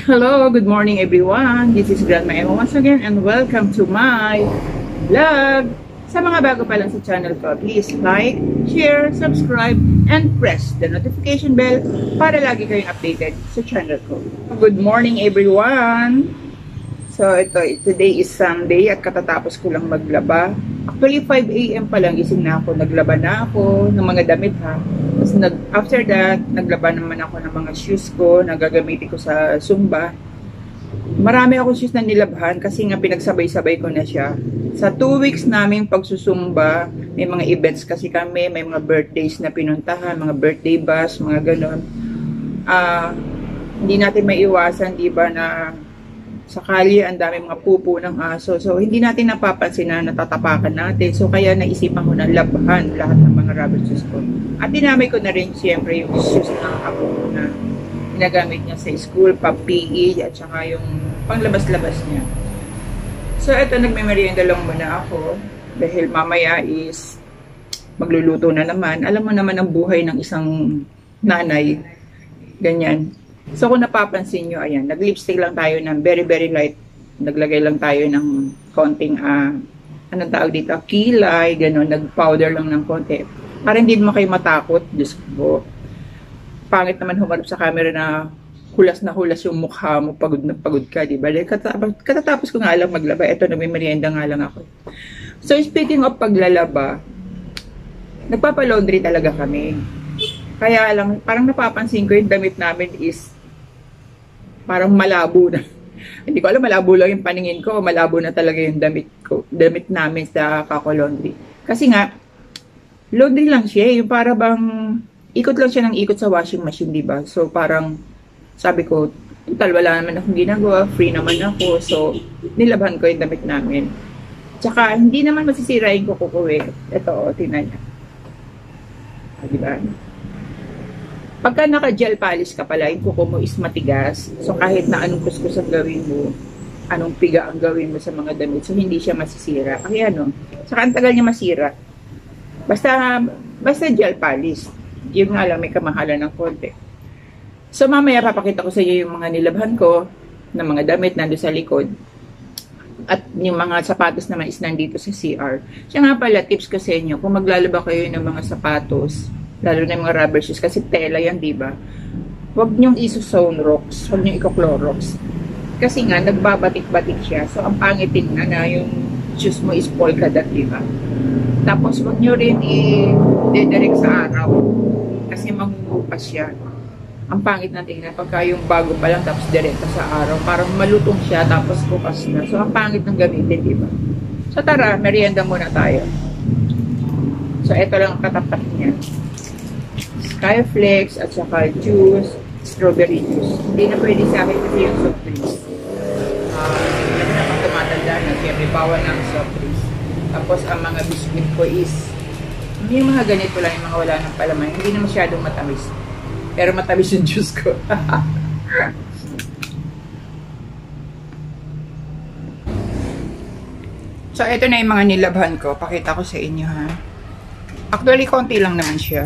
Hello, good morning everyone. This is Grandma Emma once again and welcome to my vlog. Sa mga bago pa lang sa channel ko, please like, share, subscribe, and press the notification bell para lagi kayong updated sa channel ko. Good morning everyone. So today is Sunday at katatapos ko lang maglaba. Actually 5 AM pa lang gising na ako, naglaba na ako ng mga damit ha. Tapos after that, naglaba naman ako ng mga shoes ko na gagamitin ko sa Zumba. Marami akong shoes na nilabhan kasi nga pinagsabay-sabay ko na siya. Sa 2 weeks naming pagsusumba, may mga events kasi kami, may mga birthdays na pinuntahan, mga birthday bus, mga ganon. Hindi natin maiwasan, di ba, na sakali ang dami mga pupo ng aso. So, hindi natin napapansin na natatapakan natin. So, kaya naisipan ko na labhan lahat ng mga rubber shoes ko. At dinamay ko na rin siyempre yung shoes ng apo ko na ginagamit niya sa school, pa-PE, at saka yung panglabas-labas niya. So, eto, nagme-merienda lang muna ako. Dahil mamaya is magluluto na naman. Alam mo naman ang buhay ng isang nanay. Ganyan. So, kung napapansin nyo, ayan, nag-lipstick lang tayo ng very, very light. Naglagay lang tayo ng konting, anong tawag dito, kilay, gano'n, nag-powder lang ng konti. Para hindi mo kayo matakot, Diyos ko. Pangit naman humarap sa camera na hulas na hulas yung mukha mo, pagod na pagod ka, di ba? Katatapos ko nga lang maglaba, eto, nagmimerienda nga lang ako. So, speaking of paglalaba, nagpapalaundry talaga kami. Kaya lang, parang napapansin ko yung damit namin is parang malabo na. Hindi ko alam, malabo lang yung paningin ko o malabo na talaga yung damit namin sa Kako Laundry. Kasi nga, laundry lang siya. Yung para bang, ikot lang siya ng ikot sa washing machine, di ba? So parang, sabi ko, total, wala naman akong ginagawa, free naman ako. So, nilabhan ko yung damit namin. Tsaka, hindi naman masisira yung kuko ko eh. Ito, tingnan niya. Di ba? Pagka naka-gel polish ka pala, yung kuko mo is matigas. So, kahit na anong kuskus ang gawin mo, anong piga ang gawin mo sa mga damit, so hindi siya masisira. Kaya ano, saka ang tagal niya masira. Basta gel polish. Yun nga lang, may kamahalan ng konti. So, mamaya papakita ko sa iyo yung mga nilabhan ko ng mga damit nandun sa likod. At yung mga sapatos naman is nandito sa CR. Siya nga pala, tips ko sa inyo, kung maglalaba kayo ng mga sapatos, lalo na yung mga rubber shoes, kasi tela yan, di ba? Huwag nyong iso-zone rocks, huwag nyong i-clorox. Kasi nga, nagbabatik-batik siya. So, ang pangitin na yung shoes mo is polka dot, di ba? Tapos, huwag nyo rin i-direct sa araw. Kasi magbubukas siya. Ang pangit na tingnan, pagka yung bago pa lang, tapos direkta sa araw, parang malutong siya, tapos bukas na. So, ang pangit ng gamitin, di ba? So, tara, merienda muna tayo. So, ito lang ang katapat niya. Skyflex at saka juice, strawberry juice. Hindi na pwede sa akin kasi yung soft drinks. Lagi na pang tumatanda na, siyempre bawal ng soft drinks. Tapos ang mga biscuit ko is, yung mga ganito lang, yung mga wala ng palaman, hindi na masyadong matamis. Pero matamis yung juice ko. So, ito na yung mga nilabhan ko. Pakita ko sa inyo ha. Actually, konti lang naman siya.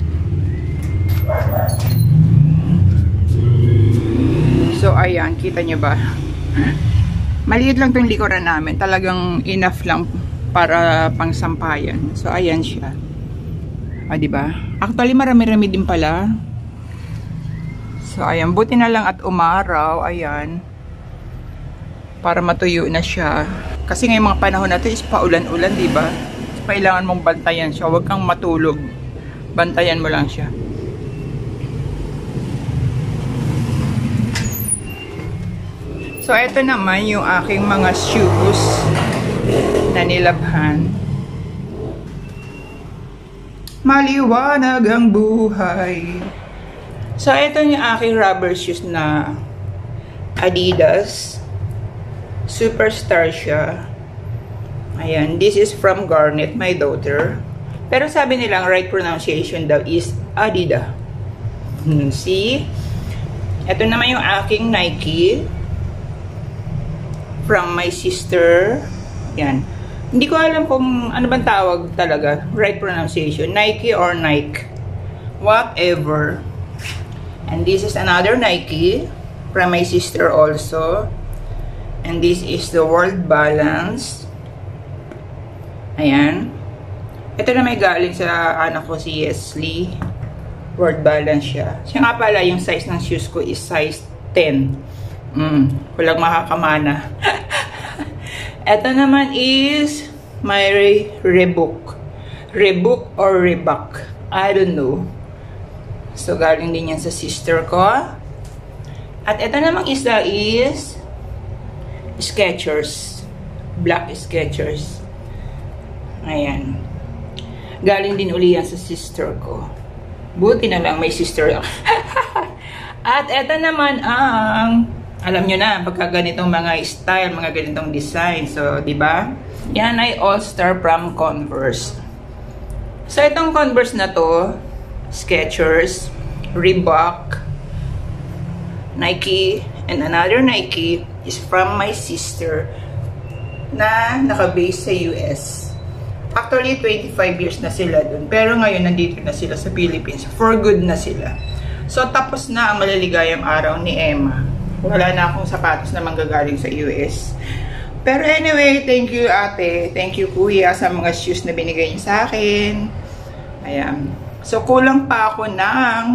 So, ayan, kita nyo ba? Maliit lang itong likuran namin. Talagang enough lang para pang sampayan. So, ayan siya. Diba? Actually, marami-rami din pala. So, ayan. Buti na lang at umaraw. Ayan. Para matuyo na siya. Kasi ngayong mga panahon na ito is paulan-ulan, diba? So, kailangan mong bantayan siya. Huwag kang matulog. Bantayan mo lang siya. So, ito naman yung aking mga shoes na nilabhan. Maliwanag ang buhay. So, ito yung aking rubber shoes na Adidas. Superstar siya. Ayan, this is from Garnet, my daughter. Pero sabi nilang right pronunciation daw is Adidas. See? Ito naman yung aking Nike. From my sister. Yan. Hindi ko alam kung ano bang tawag talaga. Right pronunciation. Nike or Nike. Whatever. And this is another Nike. from my sister also. And this is the World Balance. Ayan. Ito na may galing sa anak ko si Yesley. World Balance siya. Siya nga pala, yung size ng shoes ko is size 10. Walang makakamana. Ito naman is my Reebok. Reebok or Reebok. I don't know. So, galing din yan sa sister ko. At ito namang isa is Skechers. Black Skechers. Ayan. Galing din uli yan sa sister ko. Buti na lang may sister ako. At ito naman ang, alam nyo na, pagka ganitong mga style, mga ganitong design. So, di ba? Yan ay all-star from Converse. So, itong Converse na to, Skechers, Reebok, Nike, and another Nike is from my sister na naka-base sa US. Actually, 25 years na sila dun. Pero ngayon, nandito na sila sa Philippines. For good na sila. So, tapos na ang maliligayang araw ni Emma. Wala na akong sapatos na manggagaling sa US. Pero anyway, thank you ate. Thank you kuya sa mga shoes na binigay niyo sa akin. Ayan. So, kulang pa ako ng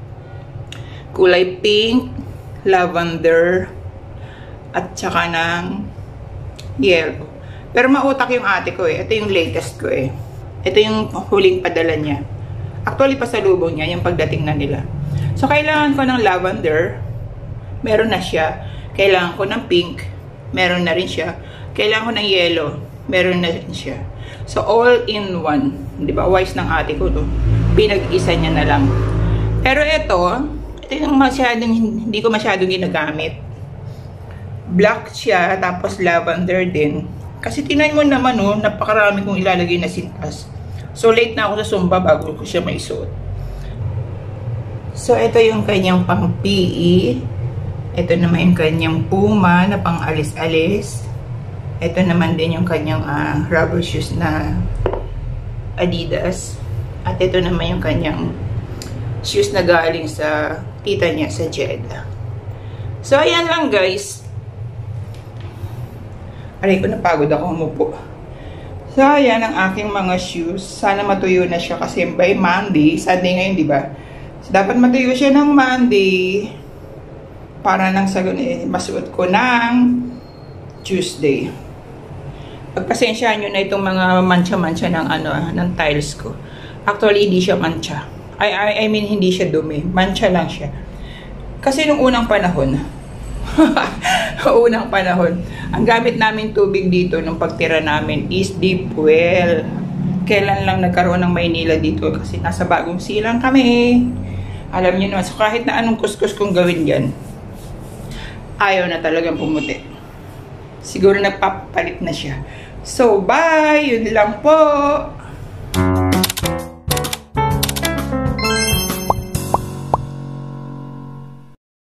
kulay pink, lavender, at saka ng yellow. Pero mautak yung ate ko eh. Ito yung latest ko eh. Ito yung huling padala niya. Actually, pasalubong niya yung pagdating na nila. So, kailangan ko ng lavender. Meron na siya. Kailangan ko ng pink. Meron na rin siya. Kailangan ko ng yellow. Meron na rin siya. So, all in one. Di ba? Wise ng ate ko to. Pinag-isa niya na lang. Pero ito yung masyadong, hindi ko masyadong ginagamit. Black siya, tapos lavender din. Kasi tinan mo naman, oh, napakarami kong ilalagay na sintas. So, late na ako sa Zumba bago ko siya maisuot. So, ito yung kanyang pang PE. Ito naman yung kanyang Puma na pang alis-alis. Ito naman din yung kanyang rubber shoes na Adidas. At ito naman yung kanyang shoes na galing sa tita niya sa Jeddah. So, ayan lang guys. Aray ko, napagod ako umupo. So, ayan ang aking mga shoes. Sana matuyo na siya kasi by Monday, Sunday ngayon, di ba? So, dapat matuyo siya ng Monday para nang sa masuot ko ng Tuesday. Pagpasensyahan nyo na itong mga mancha-mancha ng, ng tiles ko. Actually, hindi siya mancha. I mean, hindi siya dumi. Mancha lang siya. Kasi nung unang panahon, ang gamit namin tubig dito nung pagtira namin is deep well. Kailan lang nagkaroon ng Maynila dito kasi nasa Bagong Silang kami. Alam niyo naman, so kahit na anong kuskus kong gawin dyan, ayaw na talagang pumuti. Siguro nagpapalit na siya. So, bye! Yun lang po!